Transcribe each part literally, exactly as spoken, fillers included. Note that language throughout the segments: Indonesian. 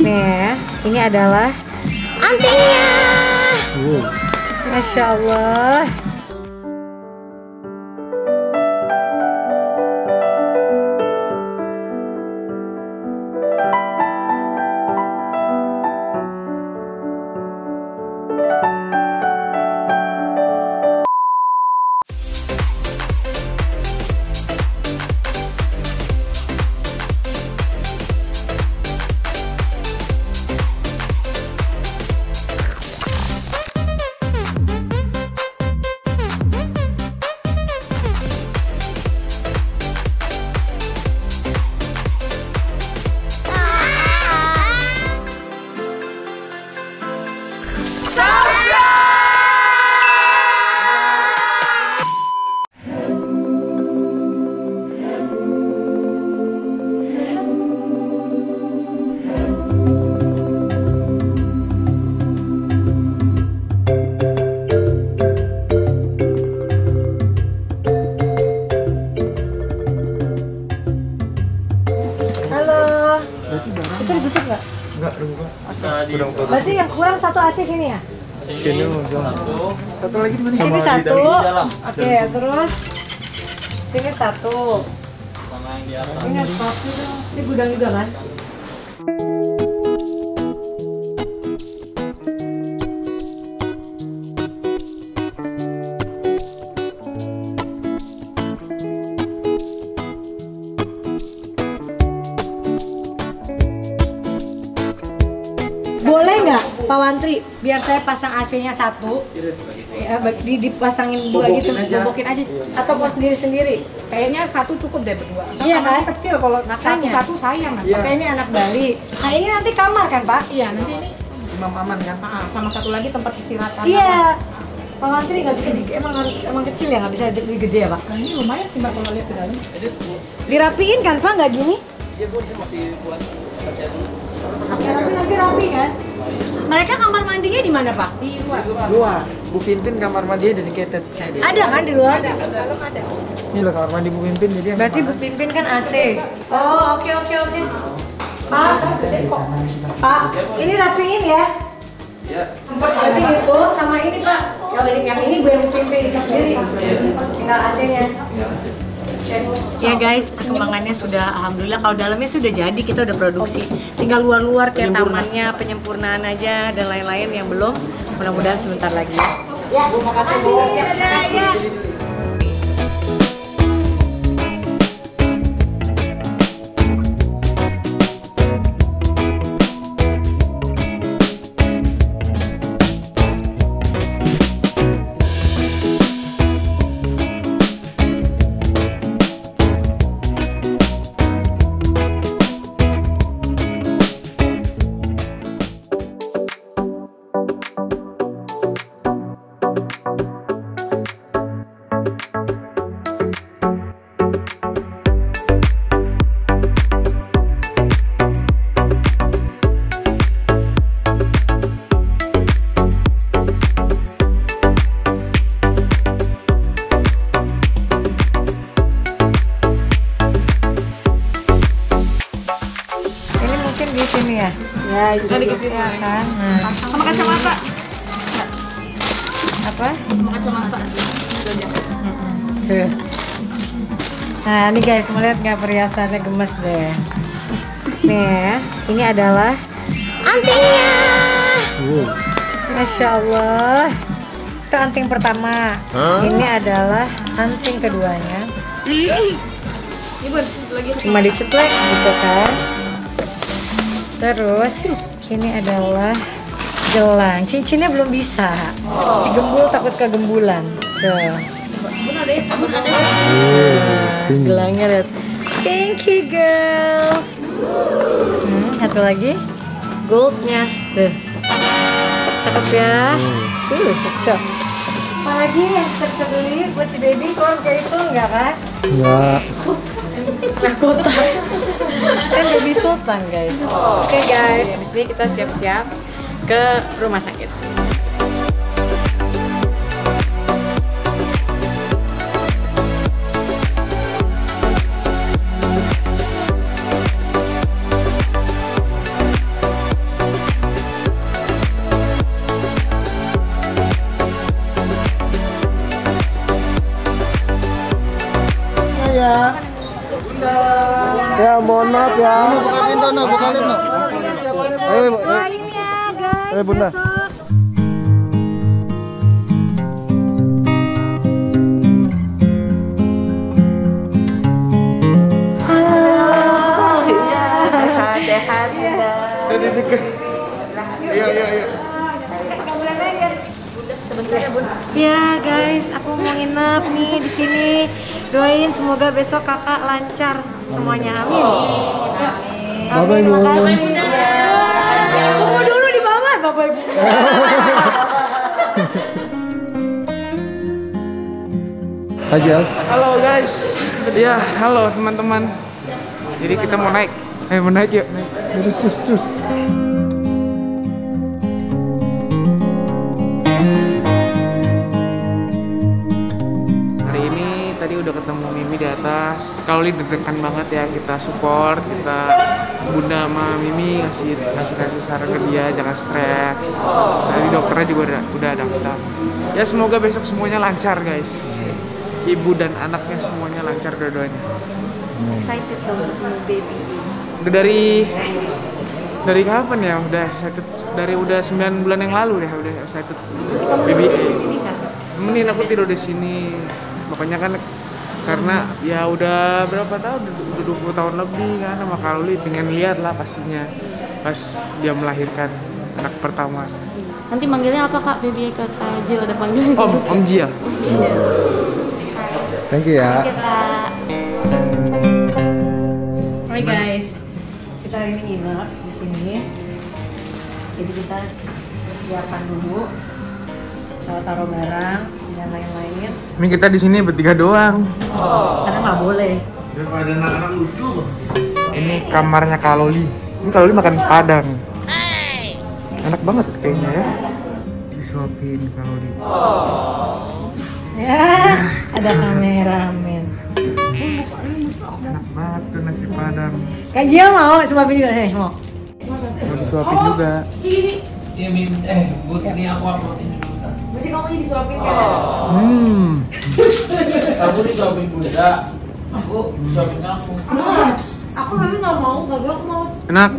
Nih, ini adalah antingnya. Uh. Masya Allah. Itu ditutup nggak? Enggak, enggak. Berarti yang kurang satu A C sini ya? Sini satu. Satu lagi di mana? Sini satu. Oke, terus sini satu. Ini ada kopi dong. Ini gudang juga kan? Boleh nggak Pak Wantri, biar saya pasang A C-nya satu, ya, di, dipasangin dua gitu, bobokin aja, atau mau sendiri-sendiri? Kayaknya satu cukup deh berdua. Iya kan? Kecil kalau satu-satu sayang. Iya. Oke, ini anak Bali. Nah ini nanti kamar kan Pak? Iya, nanti ini Imam Aman kan? Ah, sama satu lagi tempat istirahat. Iya. Pak Wantri nggak bisa di, emang harus emang kecil ya, nggak bisa lebih gede ya Pak? Nah ini lumayan sih Mbak kalau lihat ke dalam. Dirapiin kan Pak, nggak gini? Iya Bu, ini masih buat kerja dulu. Oke, tapi nanti rapi kan? Mereka kamar mandinya di mana Pak? Di luar. Luar. Bu Pimpin kamar mandi dedicated. Ada kan di luar? Ada, di dalam ada. Ini loh kamar mandi Bu Pimpin, jadi yang Berarti Bu Pimpin kan A C. Oh, oke oke oke. Pak, Pak, ini rapiin ya. Iya. Berarti itu sama ini Pak. Yang ini yang ini gue yang Bu Pimpin isi sendiri. Tinggal A C-nya. Ya guys, perkembangannya sudah alhamdulillah, kalau dalamnya sudah jadi, kita udah produksi. Tinggal luar-luar kayak tamannya, penyempurnaan aja dan lain-lain yang belum. Mudah-mudahan sebentar lagi. Ya, terima kasih Bu. Dadah, ya. Di sini ya? Ya, itu ya kan. Nah. Sama kacamata. Apa? Sama kacamata. Tuh. Nah, ini guys, melihat nggak perhiasannya gemes deh. Nih, ini adalah antingnya. Uh. Masya Allah. Itu anting pertama. Huh? Ini adalah anting keduanya. Ibu lagi cuma diceplek gitu kan. Terus ini adalah gelang. Cincinnya belum bisa. Si gembul takut kegembulan. Tuh. Nah, gelangnya lihat. Thank you girl. Hmm, satu lagi goldnya. Tuh. Cakep ya. Tuh, cocok. Apalagi yang kita beli buat si baby kalau kayak itu enggak kan? Enggak. Mahkota. Kan baby sultan guys. Oke okay, guys, habis ini kita siap-siap ke rumah sakit. ya. Buka pintu no, buka pintu. Ayo, ayo. Doain ya guys. Ayo Bunda. Sehat-sehat ya. Jadi deket. Iya, iya, iya. Sebentar ya, Bun. Ya guys, aku mau nginep nih di sini. Doain semoga besok kakak lancar semuanya. Amin. Amin. Bye-bye, Terima Bun. kasih Bunda. Tunggu dulu di bawah, Bapak Ibu. Aja. Halo guys. Ya, halo teman-teman. Jadi kita mau naik. Eh, mau naik yuk. Naik. Hari ini tadi udah ketemu Mimi di atas. Kalau Li deg-degan banget ya, kita support, kita Bunda sama Mimi ngasih ngasih kasih saran ke dia, jangan stres. Tadi dokternya juga udah udah daftar. Ya semoga besok semuanya lancar guys. Ibu dan anaknya semuanya lancar dua-duanya. Excited dong baby. Udah dari dari kapan ya? Udah excited dari udah sembilan bulan yang lalu deh udah excited. Baby A. Ini kan. Temenin aku tidur di sini. Makanya kan karena ya udah berapa tahun? Udah dua puluh tahun lebih kan sama Kaluli, pengen lihat lah pastinya pas dia melahirkan anak pertama. Nanti manggilnya apa Kak? Baby ke Kak Jil ada panggilan. Om, Om Jia. Thank you ya. Hai guys, kita hari ini nginep di sini. Jadi kita siapkan dulu, uh, taruh barang dan lain-lain. Ini kita di sini bertiga doang. Karena nggak boleh. Daripada anak-anak lucu. Ini kamarnya Kaloli. Ini Kaloli makan padang. Enak banget kayaknya ya. Disuapin Kaloli. Ya, ada kameramen. Enak banget tuh nasi padang. Kak Jia mau suapin juga nih, mau. Mau disuapin juga. Iya, Min. Eh, Bun, ini aku upload ini dulu. Mesti kamu ini disuapin kan? Hmm. Aku disuapin Bunda. Aku disuapin kamu. Aku nanti nggak mau, nggak gue aku mau. Enak.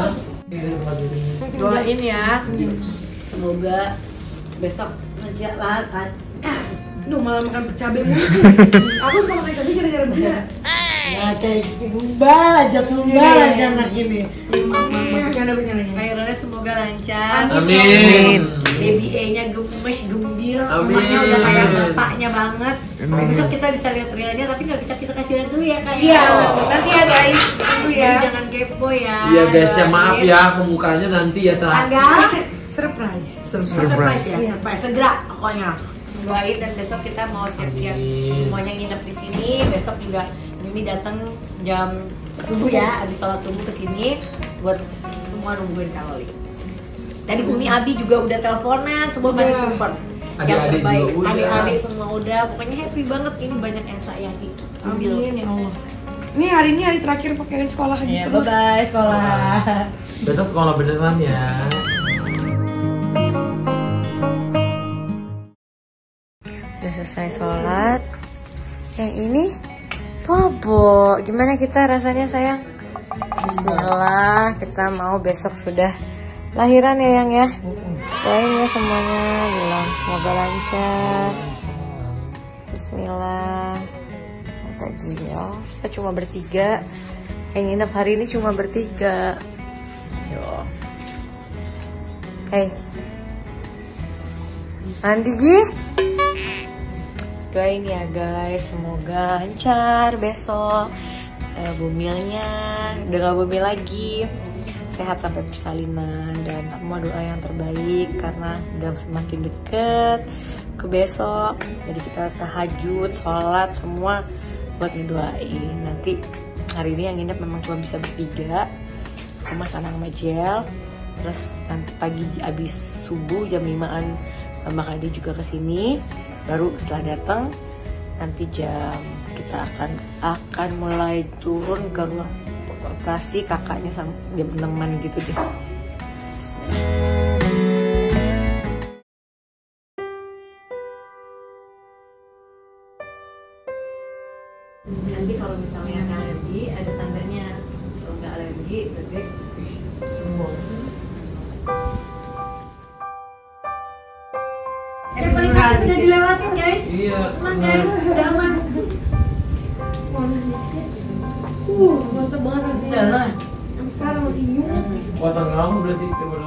Doain ya, semoga besok lancar kan. Duh, malah makan bercabai mulu sih. Aku suka makan cabai gara-gara Bunda. Ya kayak tumbal aja, tumbal aja anak ini. Bercanda bercanda. Akhirnya semoga lancar. Amin. Baby A-nya gemes, gembil. Amin. Emaknya udah kayak bapaknya banget. Besok kita bisa lihat realnya, tapi nggak bisa kita kasih lihat dulu ya kak. Iya, nanti ya guys. Tunggu ya. Jangan kepo ya. Iya guys, ya maaf ya, aku mukanya nanti ya tak. Agak surprise. Surprise. Surprise ya, surprise. Segera pokoknya. Doain dan besok kita mau siap-siap semuanya nginep di sini. Besok juga Mimi datang jam subuh ya, habis sholat subuh ke sini buat semua nungguin Kaloli. Tadi Umi Abi juga udah teleponan, semua masih support. Yang Adik-adik terbaik, juga udah. adik-adik semua udah. Pokoknya happy banget, ini banyak yang sayangi. Amin ya Allah. Ini hari ini hari terakhir pakai sekolah gitu. Ya, bye bye sekolah. Besok sekolah beneran ya. Udah selesai sholat. Yang ini Tobo. Gimana kita rasanya sayang? Bismillah. Kita mau besok sudah lahiran ya yang ya. Doain ya semuanya. Bilang semoga lancar. Bismillah. Tajil. Kita cuma bertiga. Yang nginep hari ini cuma bertiga. Yo. Hey. Andi Gi. Doain ya guys, semoga lancar besok. Eh, bumilnya udah gak bumil lagi, sehat sampai persalinan dan semua doa yang terbaik karena udah semakin deket ke besok. Jadi kita tahajud, sholat semua buat ngedoain. Nanti hari ini yang nginep memang cuma bisa bertiga, Mas Anang Majel. Terus nanti pagi abis subuh jam limaan Mbak Kadi juga kesini. Baru setelah datang nanti jam kita akan akan mulai turun ke operasi kakaknya sama jam enaman gitu deh. Nanti kalau misalnya alergi ada tandanya, kalau nggak udah dilewatin guys. Iya. Aman guys, udah aman. Uh, mantap banget rasanya. Nah, sampai sekarang masih nyut. Buatan kamu berarti coba.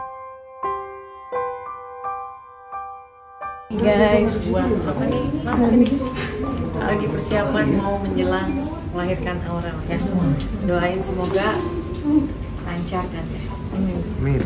Guys, buat apa nih? Apa nih? Lagi persiapan mau menjelang melahirkan Aurel ya. Doain semoga lancar dan sehat. Amin.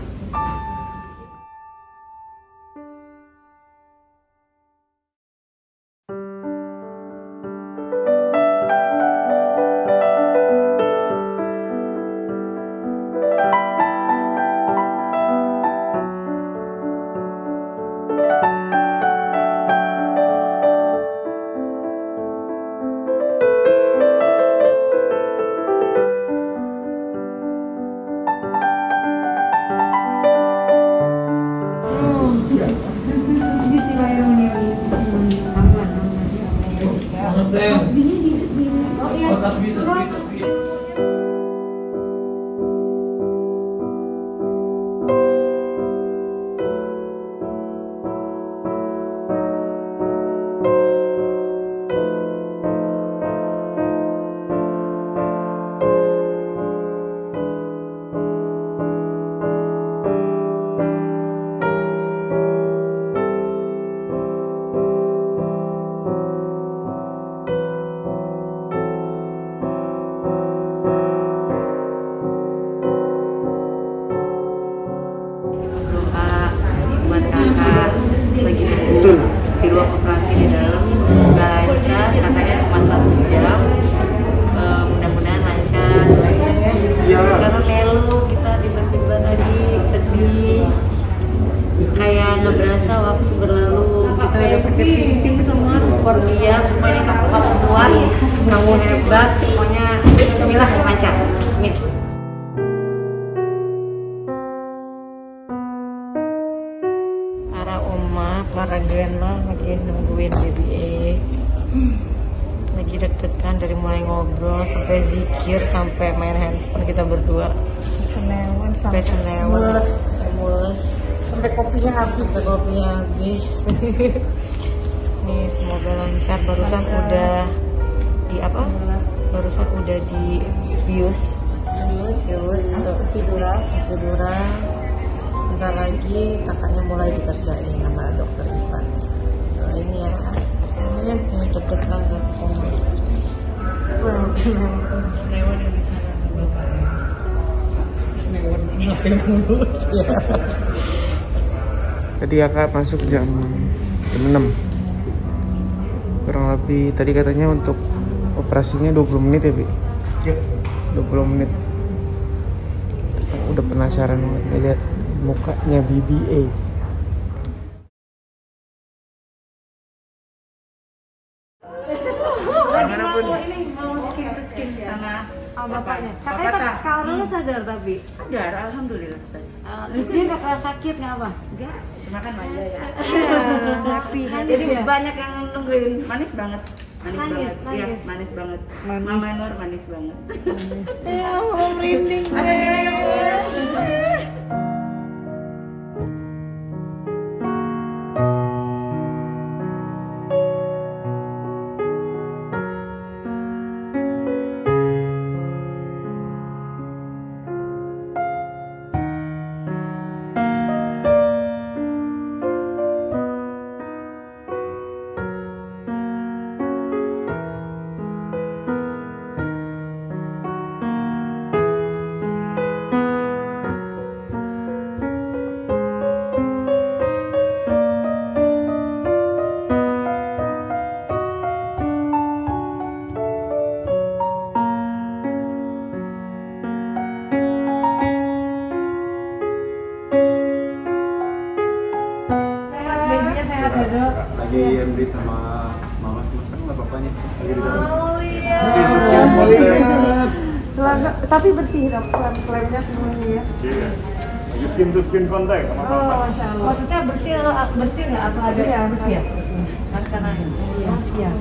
Di ruang operasi di dalam semoga lancar, katanya cuma satu jam. Uh, mudah-mudahan lancar. Ya. Karena melu kita tiba-tiba tadi sedih, kayak nggak berasa waktu berlalu. Kita udah pakai tim semua support dia, semuanya kamu kamu kuat, kamu hebat, pokoknya bismillah lancar. Amin. Para oma, para grandma lagi nungguin B B A, lagi deg-degan dari mulai ngobrol sampai zikir sampai main handphone kita berdua. Senewan sampai senewan, mules, mules, sampai kopinya habis, sampai kopinya habis. Nih semoga lancar. Barusan udah di apa? Barusan udah di bius, bius untuk tiduran, tiduran. Sebentar lagi kakaknya mulai dikerjain sama dokter Ivan. Nah, ini ya, ini punya deket banget. Senewan yang di sana sama bapaknya. Senewan ini Tadi kakak masuk jam jam enam. Kurang lebih tadi katanya untuk operasinya dua puluh menit ya, Bi? Iya. dua puluh menit. Udah penasaran banget lihat mukanya B B A. Ini mau skin ke skin sama bapaknya. Kakaknya Karolnya sadar tapi. Sadar, alhamdulillah. Uh, terus dia nggak kerasa sakit nggak apa? Enggak, cuma kan manja ya. Happy. Jadi banyak yang nungguin, manis banget. Manis, Manis, banget. Iya, manis. manis banget. Mama Nur manis banget. Ya Allah, merinding. Lagi M D sama mama sama bapaknya lagi di dalam. Oh lihat. Tapi bersih dok, klaimnya semuanya ya. Iya. Lagi skin to skin kontak sama Oh, bapak. masya Allah. Maksudnya bersih atau bersih nggak? Apa ada yang bersih ya? Karena iya. Iya.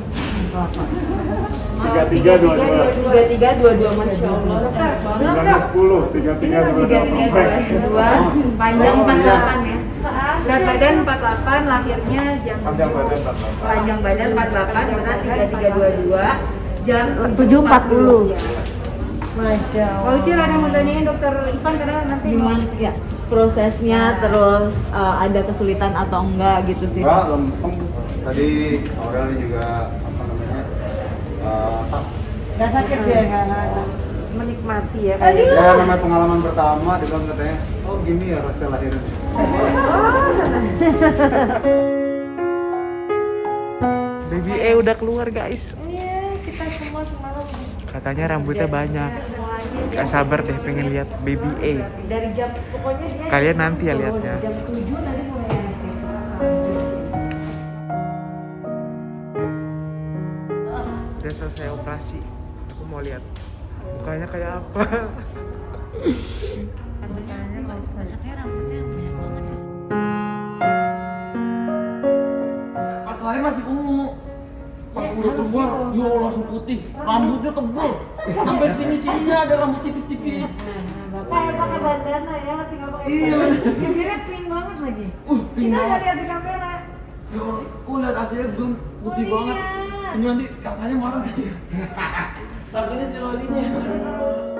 Tiga tiga dua dua. Tiga tiga dua dua masya Allah. Sembilan sepuluh tiga tiga dua dua. Tiga tiga dua dua. Panjang empat delapan ya. Berat badan empat puluh delapan, lahirnya jam Panjang badan empat puluh delapan. panjang badan empat puluh delapan, berat tiga puluh tiga dua puluh dua, jam tujuh empat puluh. Masya Allah. Kalau Cil ada mau tanyain dokter Ivan karena nanti Gimana ya prosesnya, terus uh, ada kesulitan atau enggak gitu sih? Enggak, lempeng. Tadi Aurel juga apa namanya? Uh, tak. nggak sakit ya, nggak menikmati ya. Ya namanya pengalaman pertama, dia bilang katanya, oh gini ya rasa lahiran. Baby E udah keluar guys. Iya, kita semua semalam Katanya rambutnya banyak. Gak sabar deh pengen lihat Baby E. dari jam pokoknya dia Kalian nanti ya lihatnya. jam tujuh tadi mulai anestesi. Udah selesai operasi. Aku mau lihat mukanya kayak apa. Pas lahir masih ungu. Pas udah keluar, ya Allah langsung putih. Rambutnya tebal. Sampai sini-sininya ada rambut tipis-tipis. Kayak pakai bandana ya, tinggal pakai Iya. bibirnya pink banget lagi. Uh, pink Kita nggak banget. lihat di kamera. Ya Allah, aku lihat hasilnya belum putih Oh, banget. iya. Ini nanti kakaknya marah. Takutnya si Lolinya.